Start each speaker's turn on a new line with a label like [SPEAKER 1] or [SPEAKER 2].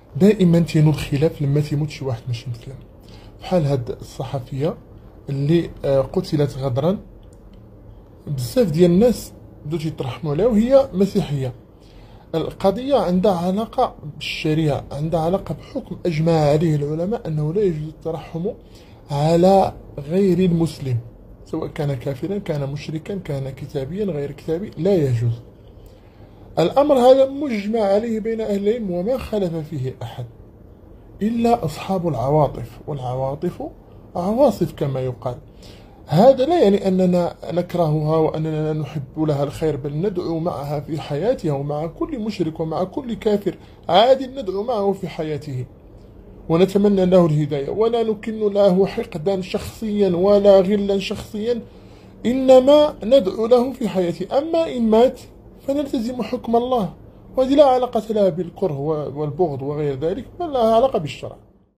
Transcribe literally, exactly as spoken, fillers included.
[SPEAKER 1] دائما تينوض خلاف لما تيموت شي واحد ماشي مسلم، بحال هاد الصحفيه اللي آه، قتلت غدرا. بزاف ديال الناس بداو تيترحموا عليها وهي مسيحيه. القضيه عندها علاقه بالشريعه، عندها علاقه بحكم اجمع عليه العلماء انه لا يجوز الترحم على غير المسلم، سواء كان كافرا كان مشركا كان كتابيا غير كتابي، لا يجوز. الأمر هذا مجمع عليه بين أهل العلم وما خالف فيه أحد إلا أصحاب العواطف، والعواطف عواصف كما يقال. هذا لا يعني أننا نكرهها وأننا لا نحب لها الخير، بل ندعو معها في حياتها ومع كل مشرك ومع كل كافر عادي، ندعو معه في حياته ونتمنى له الهداية، ولا نكن له حقدا شخصيا ولا غلا شخصيا، إنما ندعو له في حياته. أما إن مات فنلتزم حكم الله، وهذه لا علاقة لها بالكره والبغض وغير ذلك، بل لها علاقة بالشرع.